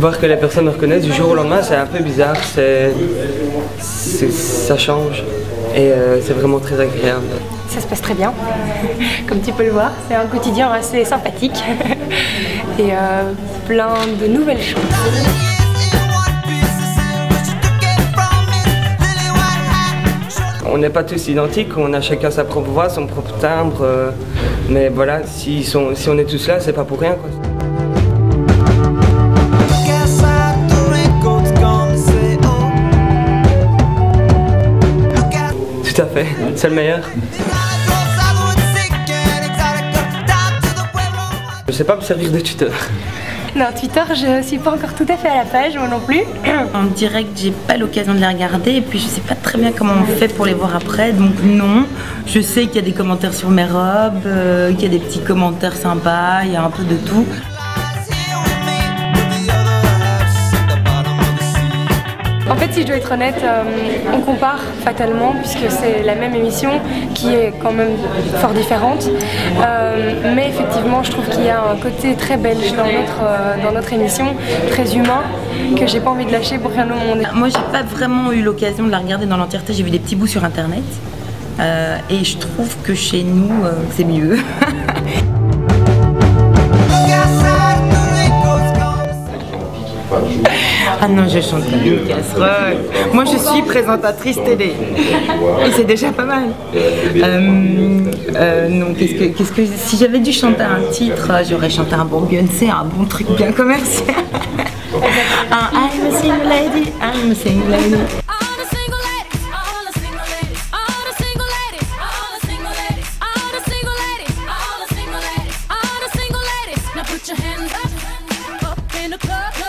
voir que les personnes me reconnaissent du jour au lendemain, c'est un peu bizarre, ça change et c'est vraiment très agréable. Ça se passe très bien, comme tu peux le voir, c'est un quotidien assez sympathique et plein de nouvelles choses. On n'est pas tous identiques, on a chacun sa propre voix, son propre timbre, mais voilà, si on est tous là, c'est pas pour rien, quoi. Tout à fait, c'est le meilleur. Je sais pas me servir de tuteur. Non, Twitter, je suis pas encore tout à fait à la page, moi non plus. En direct, j'ai pas l'occasion de les regarder et puis je sais pas très bien comment on fait pour les voir après, donc non. Je sais qu'il y a des commentaires sur mes robes, qu'il y a des petits commentaires sympas, il y a un peu de tout. En fait, si je dois être honnête, on compare fatalement puisque c'est la même émission qui est quand même fort différente. Mais effectivement, je trouve qu'il y a un côté très belge dans notre émission, très humain, que j'ai pas envie de lâcher pour rien au monde. Moi, j'ai pas vraiment eu l'occasion de la regarder dans l'entièreté, j'ai vu des petits bouts sur internet. Et je trouve que chez nous, c'est mieux. Ah non, je chante pas une casserole. Moi, je suis présentatrice télé. Et c'est déjà pas mal. Non, si j'avais dû chanter un titre, j'aurais chanté un bon Beyoncé, un bon truc bien commercial. I'm a single lady, I'm a single lady. Put your hands up in the club.